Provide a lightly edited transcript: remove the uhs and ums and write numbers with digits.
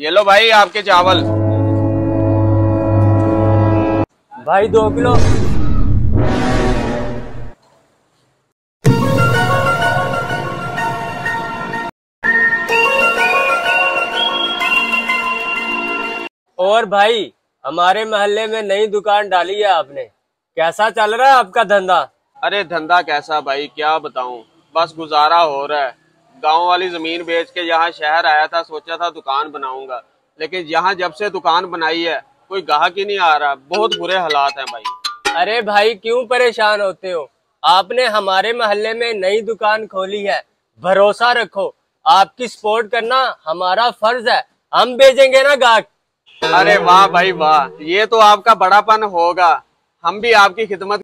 ये लो भाई आपके चावल। भाई 2 किलो। और भाई हमारे मोहल्ले में नई दुकान डाली है आपने, कैसा चल रहा है आपका धंधा? अरे धंधा कैसा भाई, क्या बताऊं, बस गुजारा हो रहा है। गांव वाली जमीन बेच के यहाँ शहर आया था, सोचा था दुकान बनाऊंगा, लेकिन यहाँ जब से दुकान बनाई है कोई गाहक ही नहीं आ रहा। बहुत बुरे हालात हैं भाई। अरे भाई क्यों परेशान होते हो? आपने हमारे मोहल्ले में नई दुकान खोली है, भरोसा रखो। आपकी सपोर्ट करना हमारा फर्ज है, हम भेजेंगे ना गाहक। अरे वाह भाई वाह, ये तो आपका बड़ापन होगा। हम भी आपकी खिदमत